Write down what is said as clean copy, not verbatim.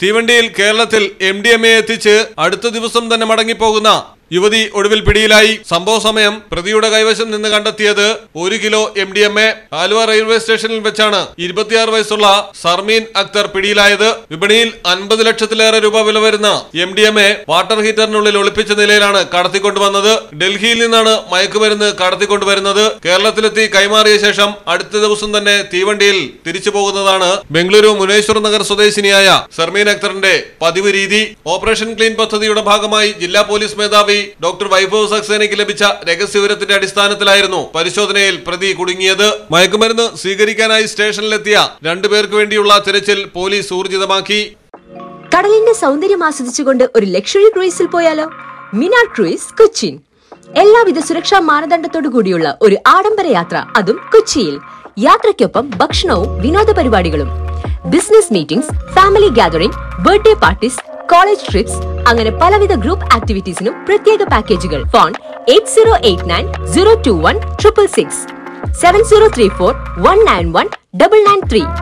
തീവണ്ടിയിൽ കേരളത്തിൽ MDMA എത്തിച്ച് അടുത്ത ദിവസം തന്നെ മടങ്ങിപ്പോകുന്ന യുവതി ഒടുവിൽ പിടിയിലായി. സംഭവ സമയം പ്രതിയുടെ കൈവശം നിന്ന് കണ്ടെത്തിയത് 1 കിലോ MDMA. ആലുവ റെയിൽവേ സ്റ്റേഷനിൽ വെച്ചാണ് 26 വയസ്സുള്ള സർമീൻ അക്തർ പിടിയിലായത്. വിപണിയിൽ 50 ലക്ഷത്തിലേറെ രൂപ വില വരുന്ന MDMA വാട്ടർ ഹീറ്ററിനുള്ളിൽ ഒളിപ്പിച്ച നിലയിലാണ് കടത്തിക്കൊണ്ടുവന്നത്. ഡൽഹിയിൽ നിന്നാണ് മയക്കുമരുന്ന് കടത്തിക്കൊണ്ടുവരുന്നത്. കേരളത്തിലെത്തി കൈമാറിയ ശേഷം അടുത്ത ദിവസം തന്നെ തീവണ്ടിയിൽ തിരിച്ചു പോകുന്നതാണ് ബംഗളൂരു മുനേശ്വർ നഗർ സ്വദേശിനിയായ സർമീൻ അക്തറിന്റെ പതിവ് രീതി. ഓപ്പറേഷൻ ക്ലീൻ പദ്ധതിയുടെ ഭാഗമായി ജില്ലാ പോലീസ് മേധാവി ഡോക്ടർ വൈഭവ് സക്സേനയ്ക്ക് ലഭിച്ച രഹസ്യവിവരത്തിന്റെ അടിസ്ഥാനത്തിലായിരുന്നു പരിശോധനയിൽ പ്രതി കുടുങ്ങിയത്. മയക്കുമരുന്ന് സ്വീകരിക്കാനായി സ്റ്റേഷനിലെത്തിയ 2 പേർക്ക് വേണ്ടിയുള്ള തിരച്ചിൽ പോലീസ് ഊർജിതമാക്കി. കടലിന്റെ സൗന്ദര്യം ആസ്വദിച്ചുകൊണ്ട് ഒരു ലക്ഷറി ക്രൂയിസിൽ പോയാലോ? മിനാർ ക്രൂയിസ് കൊച്ചിൻ. എല്ലാവിധ സുരക്ഷാ മാനദണ്ഡത്തോടു കൂടിയുള്ള ഒരു ആഡംബര യാത്ര, അതും കൊച്ചിയിൽ. യാത്രയ്ക്കൊപ്പം ഭക്ഷണവും വിനോദ പരിപാടികളും, business meetings, family gathering, birthday parties, college trips, അങ്ങനെ പലവിധ ഗ്രൂപ്പ് ആക്ടിവിറ്റീസിനും പ്രത്യേക പാക്കേജുകൾ. ഫോൺ 8089 021 666 7034 191 993.